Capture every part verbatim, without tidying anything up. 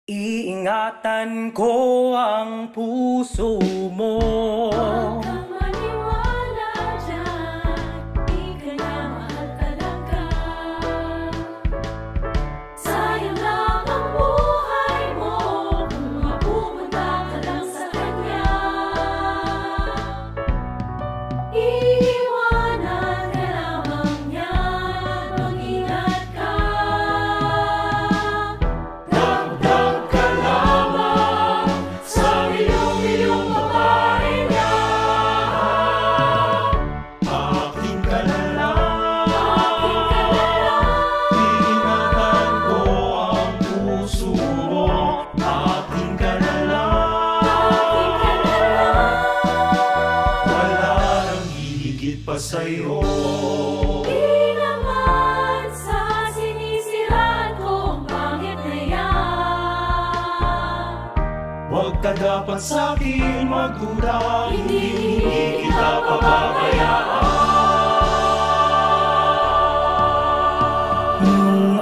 Iingatan ko ang puso mo. Huwag kang maniwala dyan, di ka na mahal talaga. Sayang lang ang buhay mo kung mapupunta ka lang sa kanya. Iiwanan ka lamang niya, mag-ingat ka. Dagdag ka lamang sa milyon-milyong babae niya. Akin ka na lang, Akin ka na lang, iingatan ko ang puso mo. Akin ka na lang, akin ka na lang. wala nang hihigit pa sa'yo. Di naman sa sinisiraan ko ang pangit na yan. Huwag ka dapat sa'kin magduda, Hindi hindi kita pababayaan. Nung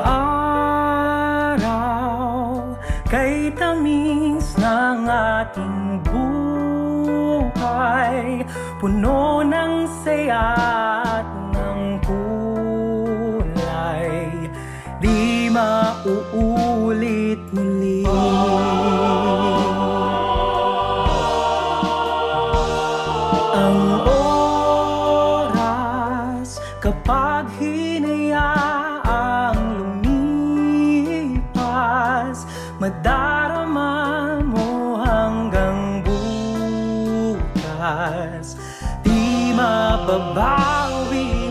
araw kay tamis ng ating buhay, puno ng saya at ng kulay, di mauulit muli. Ang oras kapag hinayaang lumipas, madarama mo hanggang bukas, di mababawi